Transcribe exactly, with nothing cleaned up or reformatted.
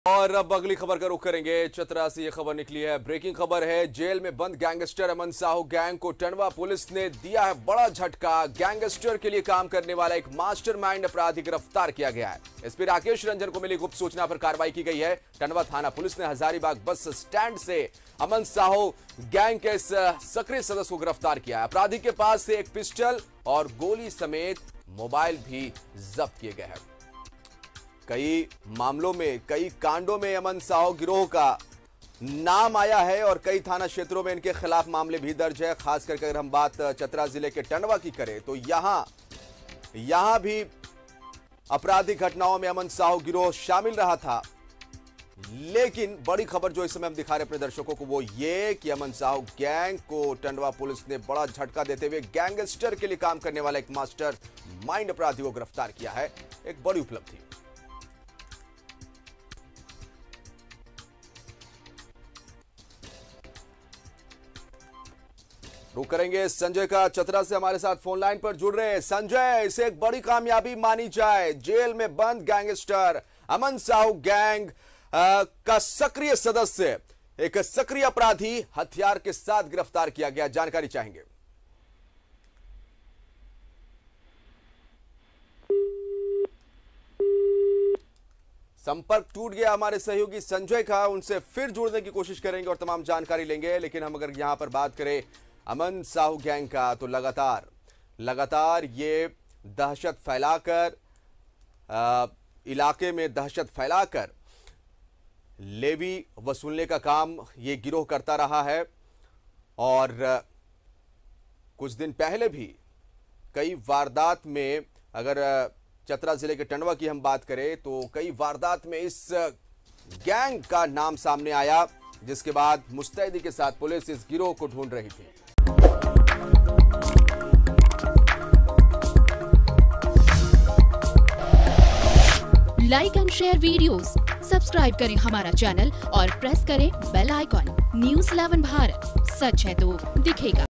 और अब अगली खबर का रुख करेंगे। चतरा से ये खबर निकली है, ब्रेकिंग खबर है। जेल में बंद गैंगस्टर अमन साहू गैंग को टंडवा पुलिस ने दिया है बड़ा झटका। गैंगस्टर के लिए काम करने वाला एक मास्टरमाइंड अपराधी गिरफ्तार किया गया है। एसपी राकेश रंजन को मिली गुप्त सूचना पर कार्रवाई की गई है। टंडवा थाना पुलिस ने हजारीबाग बस स्टैंड से अमन साहू गैंग के इस सक्रिय सदस्य को गिरफ्तार किया है। अपराधी के पास से एक पिस्टल और गोली समेत मोबाइल भी जब्त किए गए हैं। कई मामलों में, कई कांडों में अमन साहू गिरोह का नाम आया है और कई थाना क्षेत्रों में इनके खिलाफ मामले भी दर्ज है। खास करके अगर हम बात चतरा जिले के टंडवा की करें तो यहां यहां भी आपराधिक घटनाओं में अमन साहू गिरोह शामिल रहा था। लेकिन बड़ी खबर जो इस समय हम दिखा रहे अपने दर्शकों को वो ये कि अमन साहू गैंग को टंडवा पुलिस ने बड़ा झटका देते हुए गैंगस्टर के लिए काम करने वाला एक मास्टर माइंड अपराधी को गिरफ्तार किया है। एक बड़ी उपलब्धि। रुक करेंगे संजय का, चतरा से हमारे साथ फोन लाइन पर जुड़ रहे हैं। संजय, इसे एक बड़ी कामयाबी मानी जाए। जेल में बंद गैंगस्टर अमन साहू गैंग आ, का सक्रिय सदस्य, एक सक्रिय अपराधी हथियार के साथ गिरफ्तार किया गया। जानकारी चाहेंगे। संपर्क टूट गया हमारे सहयोगी संजय का, उनसे फिर जुड़ने की कोशिश करेंगे और तमाम जानकारी लेंगे। लेकिन हम अगर यहां पर बात करें अमन साहू गैंग का, तो लगातार लगातार ये दहशत फैलाकर आ, इलाके में दहशत फैलाकर लेवी वसूलने का काम ये गिरोह करता रहा है। और कुछ दिन पहले भी कई वारदात में, अगर चतरा जिले के टंडवा की हम बात करें तो कई वारदात में इस गैंग का नाम सामने आया, जिसके बाद मुस्तैदी के साथ पुलिस इस गिरोह को ढूंढ रही थी। Like and share videos, subscribe करें हमारा चैनल और प्रेस करें bell icon. News eleven Bharat, सच है तो दिखेगा।